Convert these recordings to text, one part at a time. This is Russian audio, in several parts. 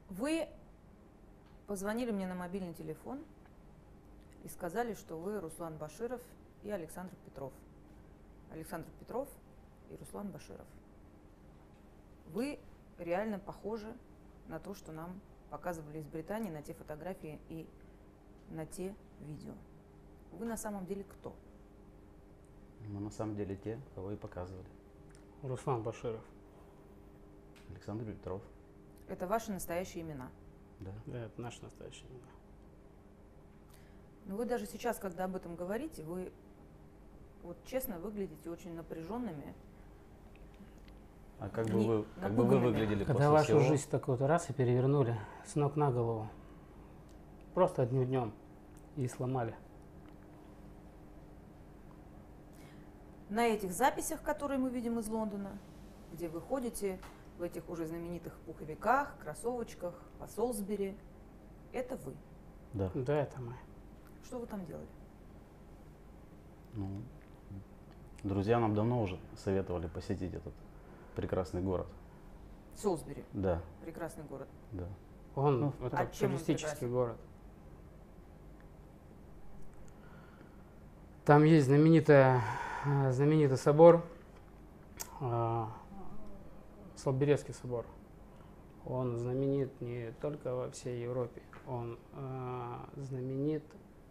Вы позвонили мне на мобильный телефон и сказали, что вы Руслан Баширов и Александр Петров. Александр Петров и Руслан Баширов. Вы реально похожи на то, что нам показывали из Британии, на те фотографии и на те видео. Вы на самом деле кто? Мы на самом деле те, кого и показывали. Руслан Баширов. Александр Петров. Это ваши настоящие имена? Да. Да, это наше настоящее имя. Но вы даже сейчас, когда об этом говорите, вы вот честно выглядите очень напряженными. А как бы вы выглядели Когда после вашу всего? жизнь такой вот раз и перевернули с ног на голову. Просто одним днем и сломали. На этих записях, которые мы видим из Лондона, где вы ходите в этих уже знаменитых пуховиках, кроссовочках, по Солсбери, это вы. Да. Да, это мы. Что вы там делали? Ну, друзья нам давно уже советовали посетить этот прекрасный город. Солсбери. Да, Прекрасный город. да. Он это а чем он туристический прекрасен? город. Там есть знаменитый собор, Солсберийский собор. Он знаменит не только во всей Европе, он знаменит,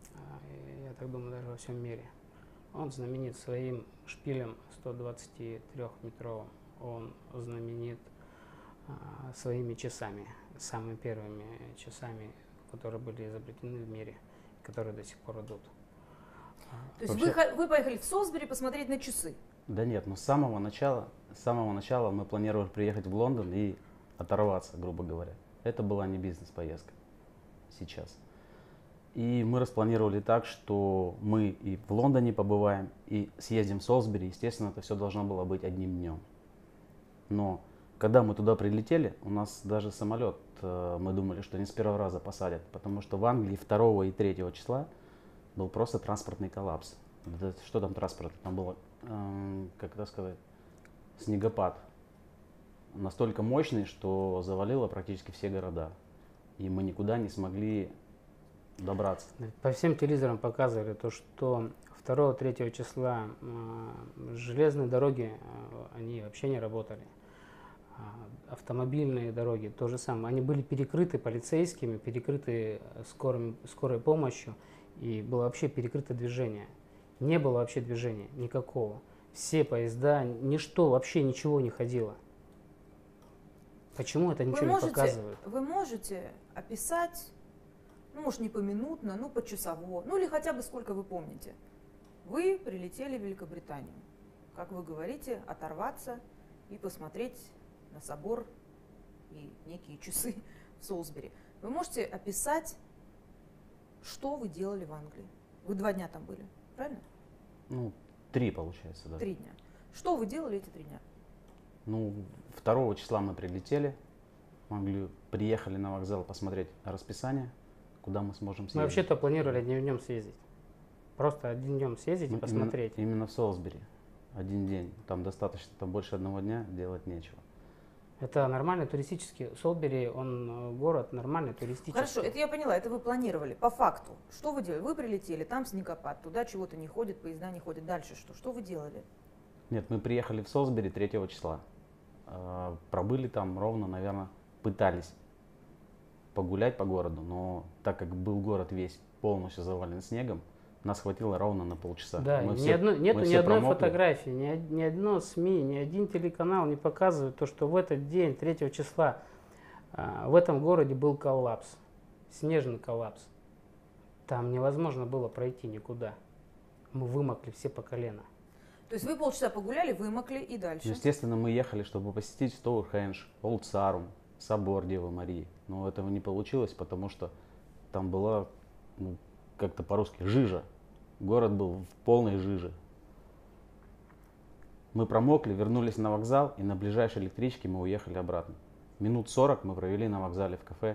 я так думаю, даже во всем мире. Он знаменит своим шпилем 123-метровым. Он знаменит своими часами, самыми первыми часами, которые были изобретены в мире, которые до сих пор идут. То есть Вообще- вы поехали в Солсбери посмотреть на часы. Да нет, но с самого начала мы планировали приехать в Лондон и оторваться, грубо говоря. Это была не бизнес-поездка сейчас. И мы распланировали так, что мы и в Лондоне побываем, и съездим в Солсбери. Естественно, это все должно было быть одним днем. Но когда мы туда прилетели, у нас даже самолет, мы думали, что не с первого раза посадят, потому что в Англии 2 и 3 числа был просто транспортный коллапс. Да что там транспорт? Там было, как это сказать, снегопад. Настолько мощный, что завалило практически все города. И мы никуда не смогли добраться. По всем телевизорам показывали то, что 2-3 числа железные дороги, они вообще не работали. Автомобильные дороги то же самое. Они были перекрыты полицейскими, перекрыты скорой помощью, и было вообще перекрыто движение. Не было вообще движения никакого. Все поезда, ничто, вообще ничего не ходило. Почему это ничего не показывает? Вы можете описать, ну, может, не поминутно, ну, почасово, ну, или хотя бы сколько вы помните. Вы прилетели в Великобританию, как вы говорите, оторваться и посмотреть на собор и некие часы в Солсбери. Вы можете описать, что вы делали в Англии? Вы 2 дня там были, правильно? Ну, 3 получается, да. 3 дня. Что вы делали эти 3 дня? Ну, 2 числа мы прилетели в Англию, приехали на вокзал посмотреть расписание, куда мы сможем съездить. Мы вообще-то планировали одним днем съездить. Просто одним днем съездить и Ну, посмотреть. Именно в Солсбери. Один день. Там достаточно, там больше 1 дня делать нечего. Это нормальный туристический. Солсбери, он город нормальный туристический. Хорошо, это я поняла, это вы планировали. По факту, что вы делали? Вы прилетели, там снегопад, туда чего-то не ходит, поезда не ходят. Дальше что? Что вы делали? Нет, мы приехали в Солсбери 3 числа. Пробыли там ровно, наверное, пытались погулять по городу, но так как был город весь полностью завален снегом, нас хватило ровно на полчаса. Да, Мы нету все ни одной промокли. фотографии, ни одно СМИ, ни один телеканал не показывает то, что в этот день, 3 числа, в этом городе был коллапс, снежный коллапс. Там невозможно было пройти никуда. Мы вымокли все по колено. То есть вы полчаса погуляли, вымокли и дальше. Естественно, мы ехали, чтобы посетить Стоунхендж, Олд Сарум, собор Девы Марии. Но этого не получилось, потому что там была, ну, как-то по-русски, жижа. Город был в полной жиже. Мы промокли, вернулись на вокзал, и на ближайшей электричке мы уехали обратно. Минут 40 мы провели на вокзале в кафе.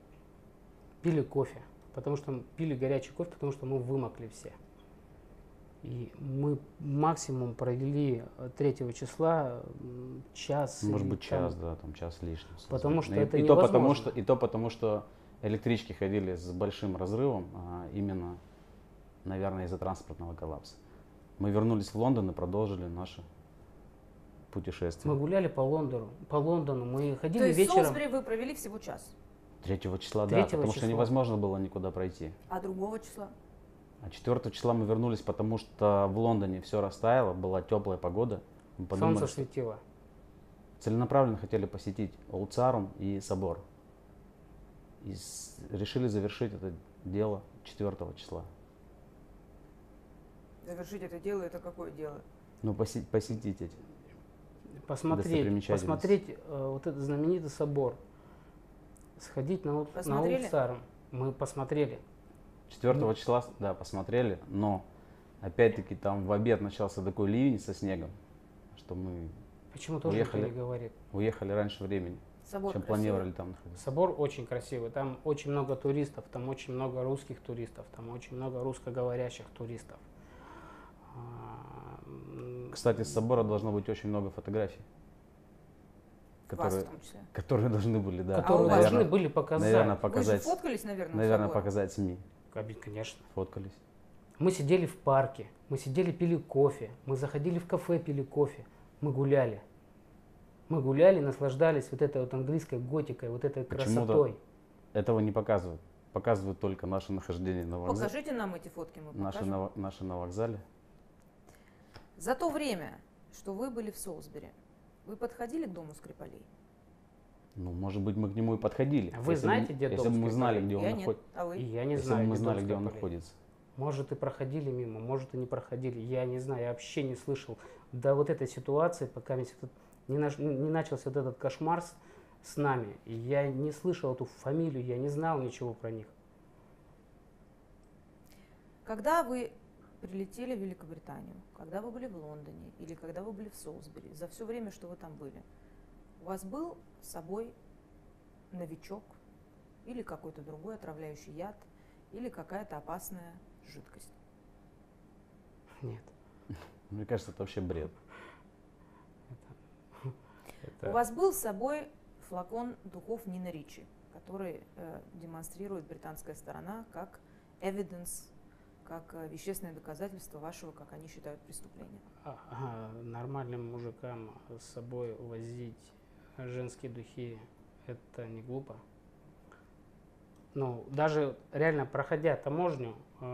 Пили кофе, пили горячий кофе, потому что мы вымокли все. И мы максимум провели 3 числа час. Может или быть, час, да, там час лишним. Потому что И- это и то потому, невозможно. что, и то потому, что электрички ходили с большим разрывом, именно, наверное, из-за транспортного коллапса. Мы вернулись в Лондон и продолжили наше путешествие. Мы гуляли по Лондону, мы То ходили есть в вечером. Солсбери вы провели всего час, 3 числа, да, 3 потому что числа. невозможно было никуда пройти. а другого числа? А 4 числа мы вернулись, потому что в Лондоне все растаяло, была теплая погода. Мы подумали, Солнце что светило. целенаправленно хотели посетить Олд Сарум и собор. И решили завершить это дело 4 числа. Завершить это дело, это какое дело? Ну, посетить эти. Посмотреть Достопримечательность. вот этот знаменитый собор. Сходить на Посмотрели? Олд Сарум. Мы посмотрели. 4 числа, да, посмотрели, но опять-таки там в обед начался такой ливень со снегом, что мы Почему тоже никто Уехали. не говорит? уехали раньше времени, Собор чем красивый. планировали там находиться. Собор очень красивый, там очень много туристов, там очень много русских туристов, там очень много русскоговорящих туристов. Кстати, с собора должно быть очень много фотографий, Вас которые, в том числе. которые должны были, да, Которые у вас должны наверное, были показать. наверное, Вы же показать, фоткались, наверное, у наверное, собора? показать СМИ. Конечно. Фоткались. Мы сидели в парке, мы сидели, пили кофе, мы заходили в кафе, пили кофе, мы гуляли. Мы гуляли, наслаждались вот этой вот английской готикой, вот этой Почему-то красотой. Этого не показывают. Показывают только наше нахождение на вокзале. Покажите нам эти фотки, мы покажем. Наши на вокзале. За то время, что вы были в Солсбери, вы подходили к дому Скрипалей? Ну, может быть, мы к нему и подходили. А вы Если знаете, бы- где Если дом бы мы знали, Скрипалей? где он Я нет, находится. а вы? И я не Если знаю, бы мы где знали, дом где он Скрипалей. находится. Может, и проходили мимо, может, и не проходили. Я не знаю, я вообще не слышал до вот этой ситуации, пока не начался вот этот кошмар с нами. И я не слышал эту фамилию, я не знал ничего про них. Когда вы прилетели в Великобританию, когда вы были в Лондоне или когда вы были в Солсбери, за все время, что вы там были, у вас был с собой новичок или какой-то другой отравляющий яд или какая-то опасная жидкость? Нет. Мне кажется, это вообще бред. Это У вас был с собой флакон духов Нина Ричи, который демонстрирует британская сторона как evidence, как вещественное доказательство вашего, как они считают, преступления. нормальным мужикам с собой возить женские духи, это не глупо. Ну, даже реально проходя таможню,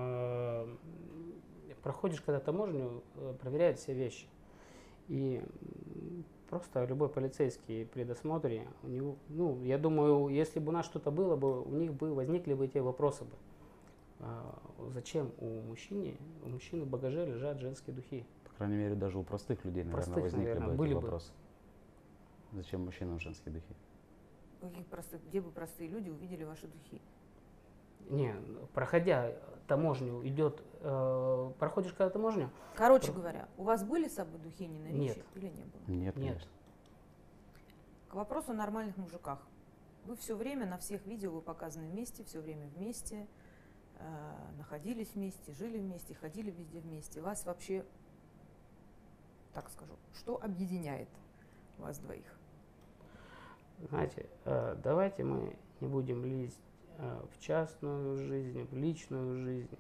проходишь когда таможню, проверяют все вещи. И просто любой полицейский при досмотре, у него, ну, я думаю, если бы у нас что-то было бы, у них бы возникли бы эти вопросы бы. Зачем у мужчины в багаже лежат женские духи? По крайней мере, даже у простых людей, наверное, Простых, возникли наверное, бы были эти бы. вопросы. Зачем мужчинам женские духи? Где бы простые люди увидели ваши духи? Не, проходя таможню, проходишь когда таможню? Короче говоря, у вас были с собой духи Нина Ричи Нет. или не было? Нет, Нет. конечно. К вопросу о нормальных мужиках. Вы все время на всех видео вы показаны вместе, все время вместе, находились вместе, жили вместе, ходили везде вместе. Вас вообще, так скажу, что объединяет вас двоих? Знаете, давайте мы не будем лезть в частную жизнь, в личную жизнь.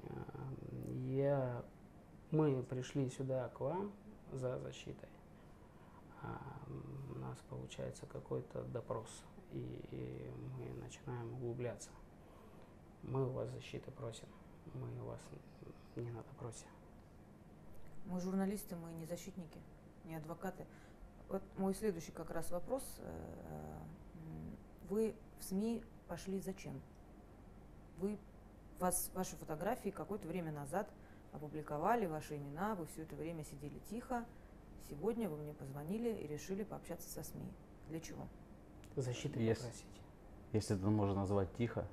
Мы пришли сюда к вам за защитой. У нас получается какой-то допрос, и мы начинаем углубляться. Мы у вас защиты просим, мы у вас не надо просим. Мы журналисты, мы не защитники, не адвокаты. Вот мой следующий как раз вопрос. Вы в СМИ пошли зачем? Ваши фотографии какое-то время назад опубликовали, ваши имена, вы все это время сидели тихо. Сегодня вы мне позвонили и решили пообщаться со СМИ. Для чего? Защиты Если- попросить. Если это можно назвать тихо,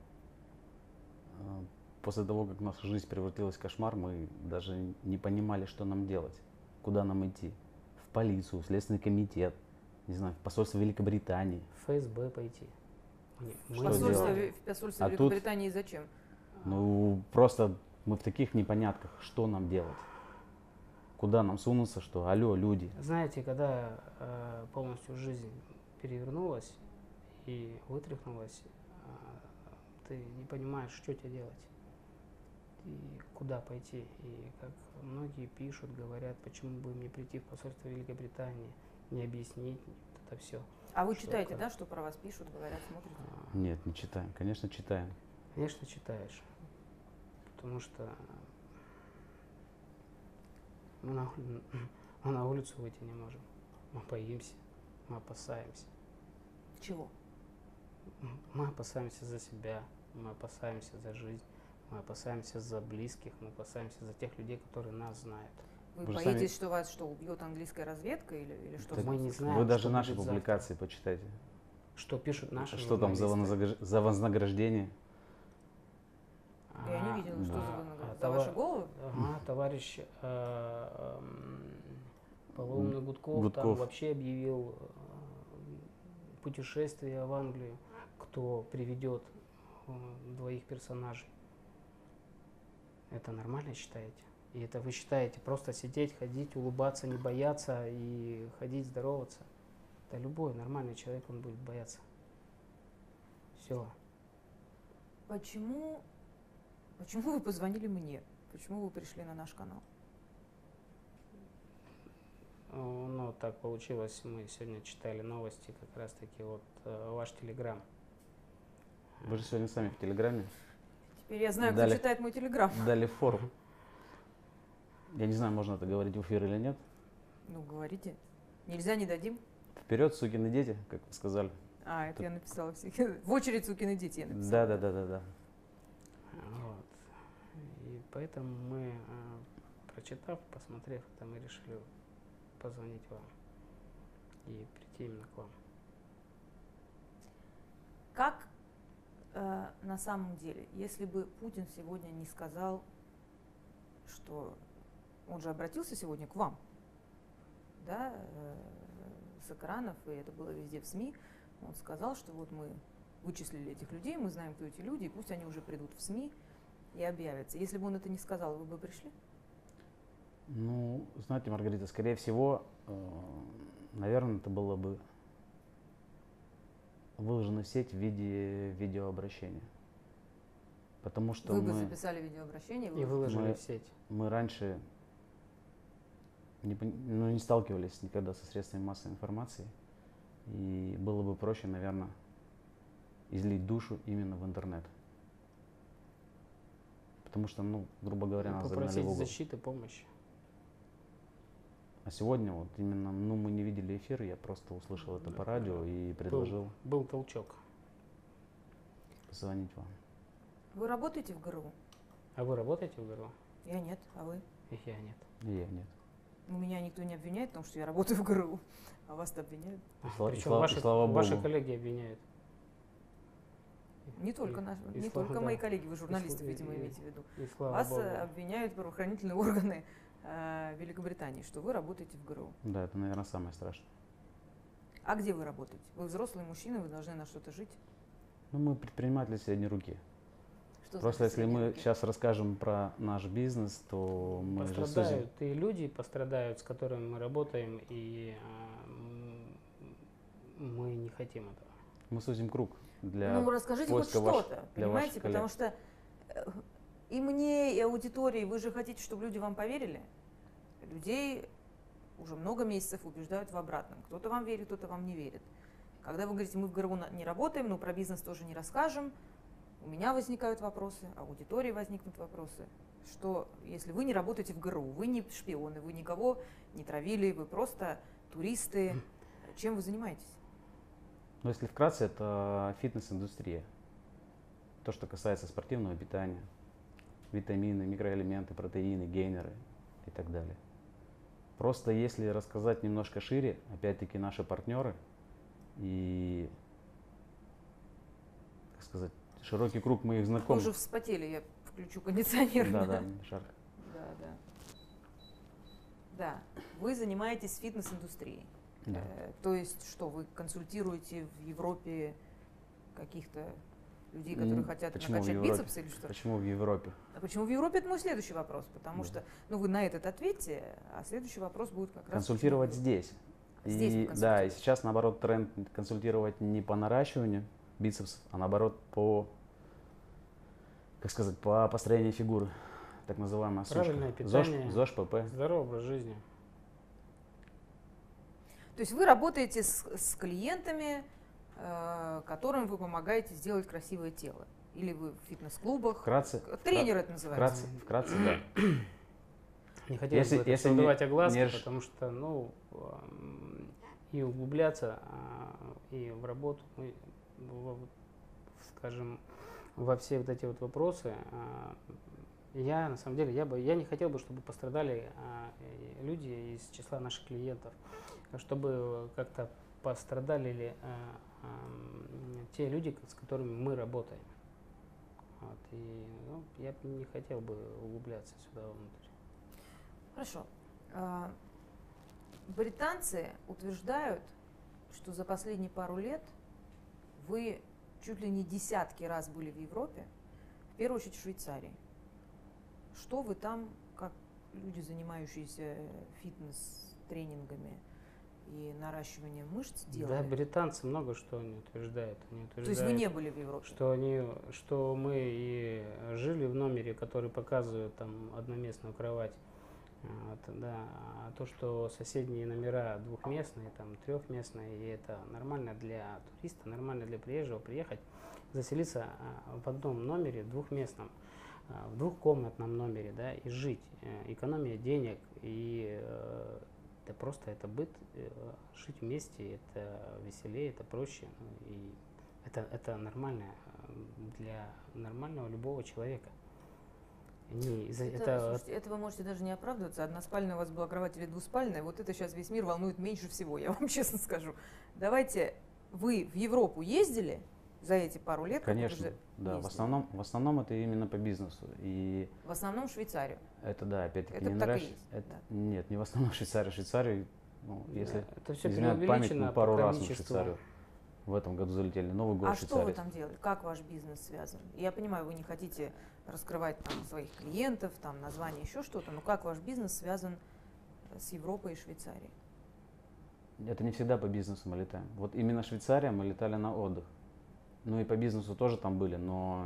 после того, как наша жизнь превратилась в кошмар, мы даже не понимали, что нам делать, куда нам идти. В полицию, в Следственный комитет, не знаю, в посольство Великобритании. В ФСБ пойти. Мы Что не делать? знаем. Посольство А тут- Великобритании зачем? Ну, просто мы в таких непонятках, что нам делать. куда нам сунуться, что алло, люди. Знаете, когда полностью жизнь перевернулась и вытряхнулась, ты не понимаешь, что тебе делать и куда пойти. И как многие пишут, говорят, почему бы мне прийти в посольство Великобритании, не объяснить вот это все. А вы читаете, да, что про вас пишут, говорят, смотрите? Нет, не читаем. Конечно, читаем. Конечно, читаешь. Потому что мы на улицу выйти не можем. Мы боимся, мы опасаемся. Чего? Мы опасаемся за себя, мы опасаемся за жизнь, мы опасаемся за близких, мы опасаемся за тех людей, которые нас знают. Вы Вы же боитесь, что вас что, убьет английская разведка или что? Да мы не знаем, Вы даже что наши будет публикации почитайте. завтра. Что пишут наши Что там журналисты. за вознаграждение? Я не видела, что да. за вознаграждение. За ваши головы? Ага, товарищ Полоумный Гудков там вообще объявил путешествие в Англию, кто приведет двоих персонажей. Это нормально считаете? И это вы считаете просто сидеть, ходить, улыбаться, не бояться и ходить, здороваться? Да любой нормальный человек, он будет бояться. Все. Почему вы позвонили мне? Почему вы пришли на наш канал? Ну, так получилось, мы сегодня читали новости, как раз таки вот ваш телеграм. Вы же сегодня сами в Телеграме Теперь я знаю, Дали. кто читает мой телеграм. дали форум. Я не знаю, можно это говорить в эфир или нет. Ну, говорите. Нельзя, не дадим. Вперед, сукины дети, как вы сказали. А, это я написала всех. В очередь сукины дети я написала. Да. Вот. И поэтому мы, прочитав, посмотрев это, мы решили позвонить вам и прийти именно к вам. Как на самом деле, если бы Путин сегодня не сказал, что он же обратился сегодня к вам, да, с экранов, и это было везде в СМИ, он сказал, что вот мы вычислили этих людей, мы знаем, кто эти люди, и пусть они уже придут в СМИ и объявятся. Если бы он это не сказал, вы бы пришли? Ну, знаете, Маргарита, скорее всего, наверное, это было бы выложено в сеть в виде видеообращения. Потому что Вы бы записали видеообращение И выложили в сеть. мы раньше не сталкивались никогда со средствами массовой информации. И было бы проще, наверное, излить душу именно в интернет. Потому что, ну, грубо говоря, нас загнали Попросить в угол. защиты, помощи. А сегодня вот именно, ну, мы не видели эфир, я просто услышал это по радио и предложил Был толчок. позвонить вам. Вы работаете в ГРУ? А вы работаете в ГРУ? Я нет, а вы? И я нет. И я нет. Меня никто не обвиняет в том, что я работаю в ГРУ, а вас-то обвиняют. Причем слава ваши богу. коллеги обвиняют. Не только, и не слава- только да. мои коллеги, вы журналисты, И- видимо, и- имеете в виду. И слава Вас богу. обвиняют правоохранительные органы Великобритании, что вы работаете в ГРУ. Да, это, наверное, самое страшное. А где вы работаете? Вы взрослый мужчина, вы должны на что-то жить. Ну, мы предприниматели средней руки. Что Просто значит если мы средние руки? сейчас расскажем про наш бизнес, то мы же сузим. Пострадают и люди пострадают, с которыми мы работаем, и мы не хотим этого. Мы сузим круг для Ну, расскажите хоть поиска ваших- что-то, для понимаете? ваших коллег. Потому что и мне, и аудитории, вы же хотите, чтобы люди вам поверили? Людей уже много месяцев убеждают в обратном. Кто-то вам верит, кто-то вам не верит. Когда вы говорите, мы в ГРУ не работаем, но про бизнес тоже не расскажем, у меня возникают вопросы, аудитории возникнут вопросы. Что, если вы не работаете в ГРУ, вы не шпионы, вы никого не травили, вы просто туристы, чем вы занимаетесь? Но если вкратце, это фитнес-индустрия. То, что касается спортивного питания, витамины, микроэлементы, протеины, гейнеры и так далее. Просто если рассказать немножко шире, опять-таки наши партнеры и, как сказать, широкий круг моих Вы знакомых. уже вспотели, я включу кондиционер. Да, жарко. Да. Да, вы занимаетесь фитнес-индустрией. Да. То есть что, вы консультируете в Европе каких-то Людей, которые хотят Почему в накачать Европе? бицепс или что? Почему в Европе? А почему в Европе? Это мой следующий вопрос, потому Да. что, ну, вы на этот ответьте, а следующий вопрос будет как раз... Консультировать почему здесь. Здесь И, вы да, и консультируете. сейчас, наоборот, тренд консультировать не по наращиванию бицепсов, а наоборот по, как сказать, по построению фигуры. Так называемая сушка. Правильное питание. ЗОЖ, ПП. Здоровый образ жизни. То есть вы работаете с клиентами, которым вы помогаете сделать красивое тело? Или вы в фитнес-клубах? Вкратце, Тренер это называется. вкратце, да. Не хотелось бы это если всё не- давать огласки, не реш- потому что, ну, и углубляться, и в работу, мы, скажем, во все вот эти вот вопросы, я, на самом деле, я не хотел бы, чтобы пострадали люди из числа наших клиентов, чтобы как-то пострадали ли те люди, с которыми мы работаем. Вот, и ну, я бы не хотел бы углубляться сюда внутрь. Хорошо. Британцы утверждают, что за последние пару лет вы чуть ли не десятки раз были в Европе, в первую очередь в Швейцарии. Что вы там, как люди, занимающиеся фитнес-тренингами и наращиванием мышц, Да, делали? британцы много что они утверждают. Они То есть вы не были в Европе? что мы и жили в номере, который показывает там одноместную кровать. Вот, да. А то, что соседние номера двухместные, там трехместные, и это нормально для туриста, нормально для приезжего приехать, заселиться в одном номере двухместном, в двухкомнатном номере, да, и жить. Экономия денег, и это просто это быт, жить вместе, это веселее, это проще, ну, и это нормально для нормального любого человека. Слушайте, это вы можете даже не оправдываться. Односпальная у вас была кровать или двуспальная. Вот это сейчас весь мир волнует меньше всего, я вам честно скажу. Давайте, вы в Европу ездили за эти пару лет? Конечно, да. В основном это именно по бизнесу. И в основном в Швейцарию. это, да, опять-таки, Это не так и нравится. есть, да. Нет, не в основном в Швейцарию. Швейцарию, ну, если это все изменяет память, преувеличено мы пару по раз в количеству. Швейцарию в этом году залетели. Новый год А в что Швейцарии. вы там делали? Как ваш бизнес связан? Я понимаю, вы не хотите раскрывать там своих клиентов, там название, еще что-то, но как ваш бизнес связан с Европой и Швейцарией? Это не всегда по бизнесу мы летаем. Вот именно Швейцария мы летали на отдых. Ну и по бизнесу тоже там были, но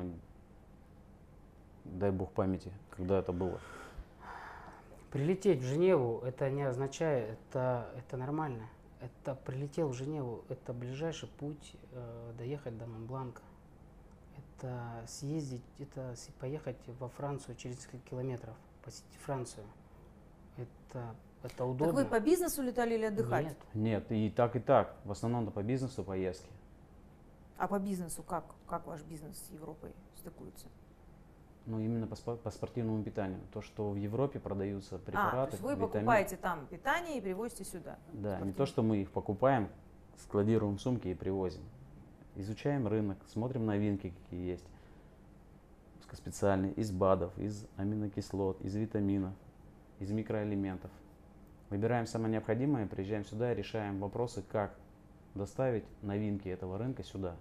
дай бог памяти, когда это было. Прилететь в Женеву, это не означает, это нормально. Это прилетел в Женеву, это ближайший путь доехать до Монбланка. Это съездить, поехать во Францию через несколько километров, посетить Францию. Это удобно. Так вы по бизнесу летали или отдыхать? Нет. Нет, и так, и так. В основном-то по бизнесу поездки. А по бизнесу как ваш бизнес с Европой стыкуется? Ну, именно по спортивному питанию. То, что в Европе продаются То препараты, есть вы витамины. покупаете там питание и привозите сюда? Да, не спортивное. то, что мы их покупаем, складируем в сумки и привозим. Изучаем рынок, смотрим новинки, какие есть. Специальные, из БАДов, из аминокислот, из витаминов, из микроэлементов. Выбираем самое необходимое, приезжаем сюда и решаем вопросы, как доставить новинки этого рынка сюда.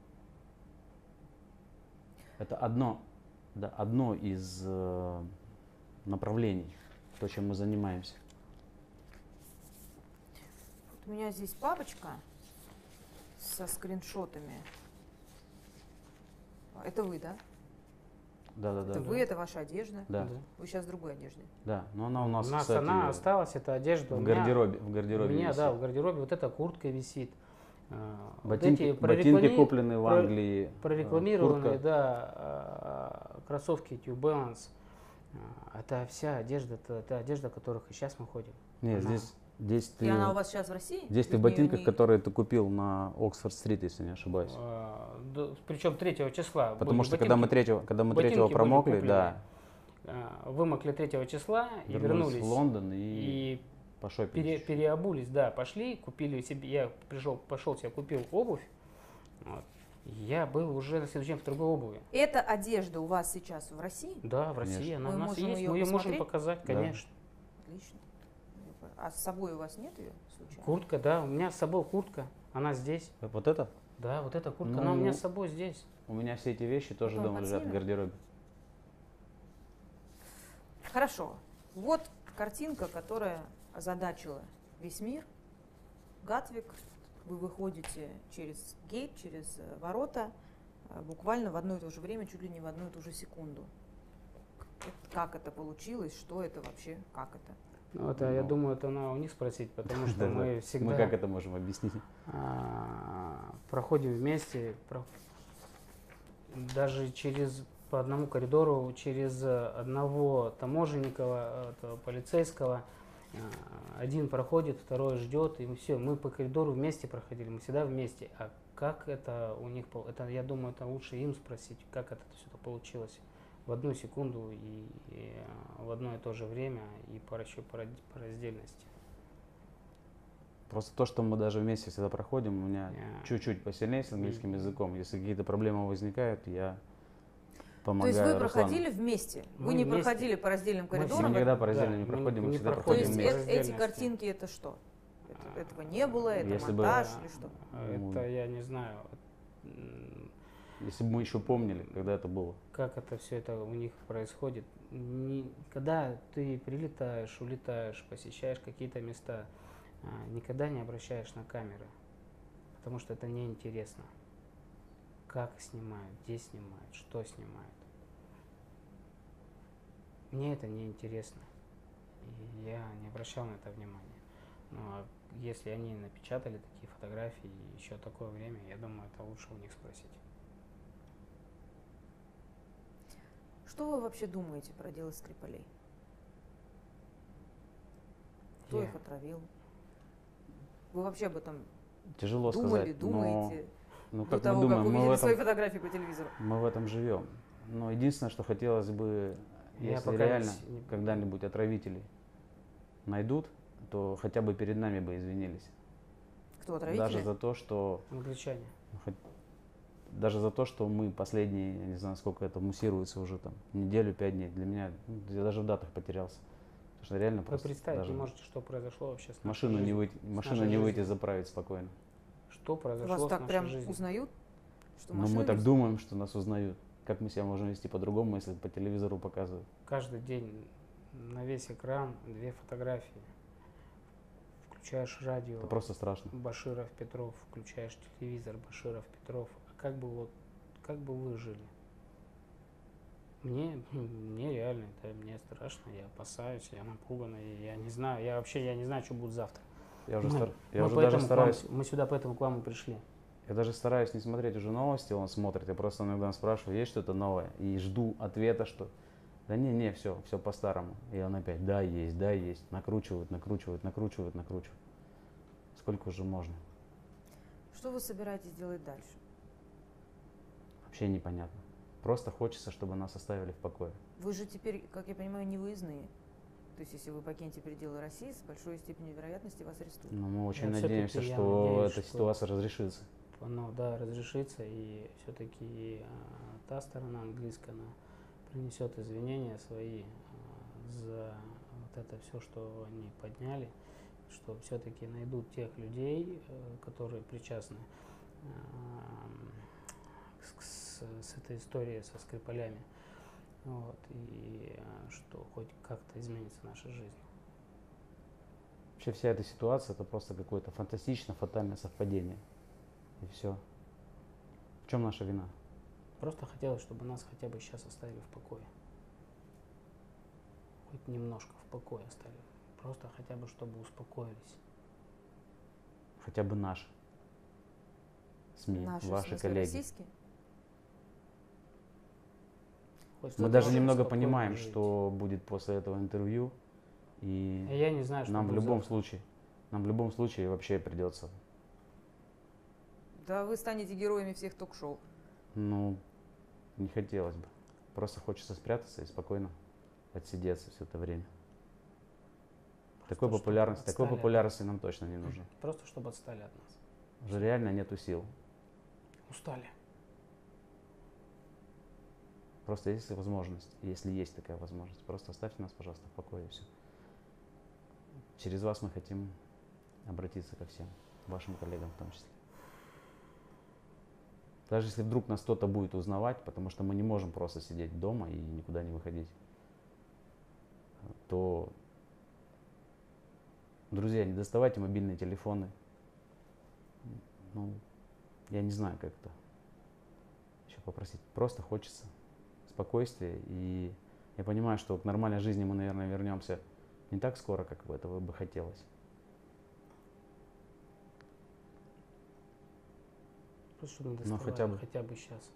Это одно из направлений, то, чем мы занимаемся. Вот у меня здесь папочка со скриншотами. Это вы, да? Да. Это вы, это ваша одежда? Да, Вы сейчас в другой одежде. да. Но она у нас, У нас кстати, она осталась, эта одежда. в У меня- гардеробе. У меня, висит. да, в гардеробе вот эта куртка висит. Ботинки, Вот эти ботинки купленные в Англии. прорекламированные, куртка. да, кроссовки New Balance. Это вся одежда, это одежда, в которых и сейчас мы ходим. Нет, Она- здесь И ты, она у вас сейчас в России? здесь ты в То есть ботинках, не- которые ты купил на Оксфорд-стрит, если не ошибаюсь. Причем 3 числа. Потому были что когда мы ботинки, 3 были промокли, куплены. да, Вымокли 3 числа и вернулись. в Лондон и И пошопили. переобулись, да, пошли, купили себе, я пошел себе, купил обувь. Вот. Я был уже на следующий день в другой обуви. Эта одежда у вас сейчас в России? Да, в России Конечно. она Мы у нас можем есть, ее мы ее можем посмотреть? показать, Да. конечно. Отлично. А с собой у вас нет ее случайно? Куртка, да, у меня с собой куртка, она здесь. Вот это? Да, вот эта куртка, Ну, она у меня с собой здесь. У меня все эти вещи тоже Потом дома лежат в подснимем? гардеробе. Хорошо. Вот картинка, которая озадачила весь мир. Гатвик. Вы выходите через гейт, через ворота, буквально в одно и то же время, чуть ли не в одну и ту же секунду. Как это получилось, что это вообще, как это? Ну, это, я Ну. думаю, это надо у них спросить, потому что Да-да. мы всегда Мы как это можем объяснить? проходим вместе, даже по одному коридору, через одного таможенника, этого полицейского. Один проходит, второй ждет, и все. Мы по коридору вместе проходили, мы всегда вместе. А как это у них, это, я думаю, это лучше им спросить, как это все получилось в одну секунду и в одно и то же время, и еще по раздельности. Просто то, что мы даже вместе всегда проходим, у меня Я- чуть-чуть посильнее с английским языком. Если какие-то проблемы возникают, я То помогаю есть вы Руслану. проходили вместе? Мы вы не вместе. проходили по раздельным Мы коридорам? Мы никогда по Да, раздельно не мы проходим, мы не всегда То проходим есть проходим по вместе. эти раздельности. картинки это что? Этого не было, это Если бы- монтаж или что? Это я не знаю, Если бы мы еще помнили, когда это было. как это все это у них происходит. Когда ты прилетаешь, улетаешь, посещаешь какие-то места, никогда не обращаешь на камеры, потому что это неинтересно. Как снимают, где снимают, что снимают. Мне это неинтересно. И я не обращал на это внимания. Ну а если они напечатали такие фотографии и еще такое время, я думаю, это лучше у них спросить. Что вы вообще думаете про дело Скрипалей? Кто Я- их отравил? Вы вообще об этом Тяжело думали, сказать, думаете но до как того, мы думаем, как мы увидели в свои этом, фотографии по телевизору? мы в этом живем. Но единственное, что хотелось бы, Я если пока реально не- когда-нибудь отравителей найдут, то хотя бы перед нами бы извинились. Кто отравители? Даже за то, что Англичане. даже за то, что мы последние, я не знаю, сколько это муссируется уже там, неделю, 5 дней. Для меня, я даже в датах потерялся. Потому что реально Вы просто представить даже не можете, что произошло вообще с нашей машину не жизнью. выйти, машину нашей не выйти жизнью. заправить спокойно. Что произошло Вас с так нашей прям жизнью? узнают? Что Но машину мы так не- думаем, что нас узнают. Как мы себя можем вести по-другому, если по телевизору показывают? Каждый день на весь экран 2 фотографии. Включаешь радио, Это просто страшно. Баширов, Петров, включаешь телевизор, Баширов, Петров. А как бы вы жили? Мне реально, это мне страшно, я опасаюсь, я напуган, и я не знаю, я не знаю, что будет завтра. Я уже, Мы- я мы уже даже поэтому к вам стараюсь, с- мы сюда поэтому к вам и пришли. я даже стараюсь не смотреть уже новости, он смотрит, я просто иногда спрашиваю, есть что-то новое, и жду ответа, что да не, все по-старому. И он опять, да, есть, накручивают. Сколько уже можно? Что вы собираетесь делать дальше? Вообще непонятно. Просто хочется, чтобы нас оставили в покое. Вы же теперь, как я понимаю, не выездные. То есть, если вы покинете пределы России, с большой степенью вероятности вас арестуют. Но мы очень Я надеемся, всё-таки что надеюсь, эта что- ситуация разрешится. Оно, да, разрешится, и все-таки та сторона английская, она принесет извинения свои за вот это все, что они подняли, что все-таки найдут тех людей, которые причастны с этой историей со Скрипалями. Вот, и что хоть как-то изменится наша жизнь. Вообще вся эта ситуация это просто какое-то фантастично фатальное совпадение. И все. В чем наша вина? Просто хотелось, чтобы нас хотя бы сейчас оставили в покое. Хоть немножко в покое оставили. Просто хотя бы, чтобы успокоились. Хотя бы наши СМИ, Наши, в ваши смысле, коллеги. российские? Хоть Мы кто-то даже может немного спокойно понимаем, жить. что будет после этого интервью. И Я не знаю, что нам в будет любом завтра. случае вообще придется. Да вы станете героями всех ток-шоу. Ну, не хотелось бы. Просто хочется спрятаться и спокойно отсидеться все это время. Такой чтобы популярности отстали нам точно не нужно. Просто чтобы отстали от нас. Уже реально нету сил. Устали. Просто есть возможность, если есть такая возможность, просто оставьте нас, пожалуйста, в покое и все. Через вас мы хотим обратиться ко всем, вашим коллегам в том числе. Даже если вдруг нас кто-то будет узнавать, потому что мы не можем просто сидеть дома и никуда не выходить, то, друзья, не доставайте мобильные телефоны. Ну, я не знаю, как это еще попросить. Просто хочется спокойствия. И я понимаю, что к нормальной жизни мы, наверное, вернемся не так скоро, как бы этого бы хотелось. Просто чтобы Ну, хотя бы. хотя бы сейчас.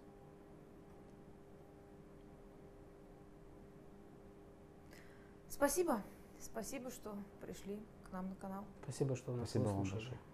Спасибо. Спасибо, что пришли к нам на канал. Спасибо, что вы нас Спасибо вам выслушали. большое.